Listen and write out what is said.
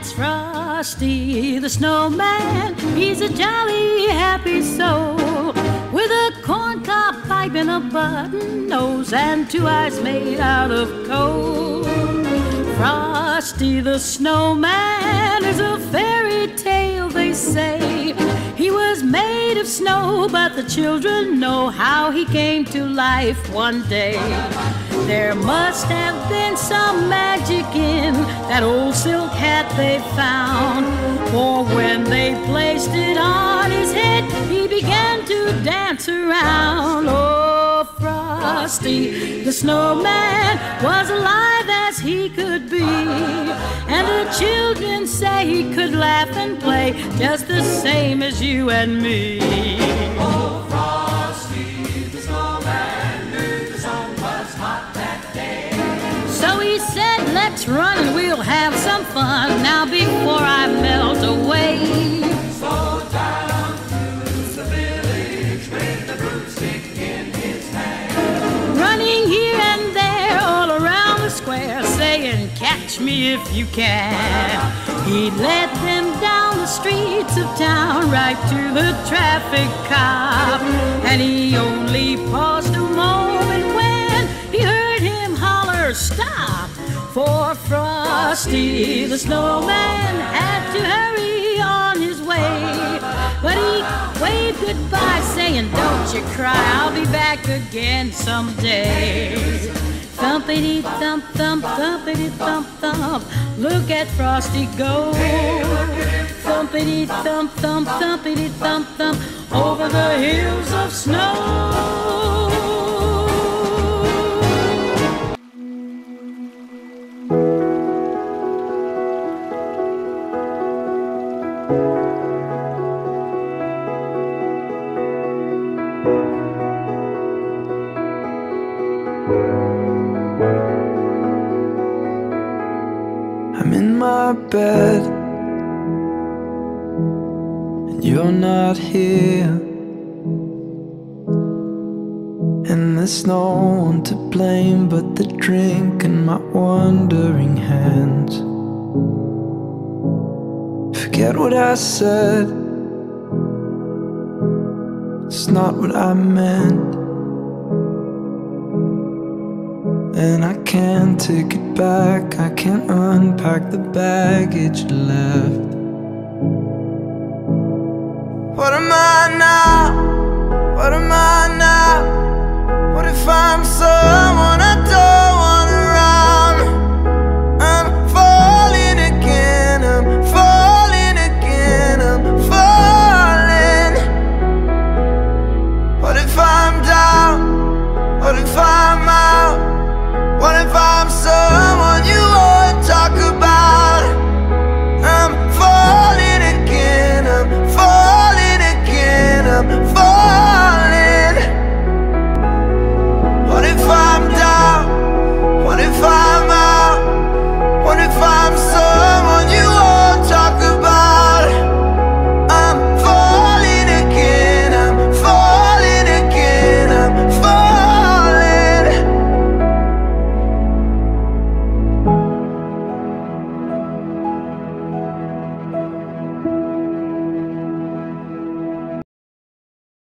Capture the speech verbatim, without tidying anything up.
That's Frosty the Snowman. He's a jolly, happy soul with a corncob pipe and a button nose and two eyes made out of coal. Frosty the Snowman is a fairy tale, they say. He was made of snow, but the children know how he came to life one day. There must have been some magic in that old silk hat they found, for when they placed it on his head, he began to dance around. Oh, Frosty the Snowman was alive as he could be, and the children say he could laugh and play just the same as you and me. Oh, Frosty the Snowman knew the sun was hot that day. So he said, let's run and we'll have some fun now before I melt away. So down to the village with the broomstick in his hand, Running here and there all around the square, saying, catch me if you can. He led them down the streets of town right to the traffic cop, and he only paused a moment when he heard him holler, stop! For Frosty the Snowman had to hurry on his way. But he waved goodbye saying, don't you cry, I'll be back again someday. Thumpity thump thump, thumpity thump thump, look at Frosty go. Thumpity thump thump, thumpity thump thump, over the hills of snow. I'm in my bed, and you're not here, and there's no one to blame but the drink and my wandering hands. Forget what I said, it's not what I meant, and I can't take it back, I can't unpack the baggage you left. What am I now? What am I now? What if I'm so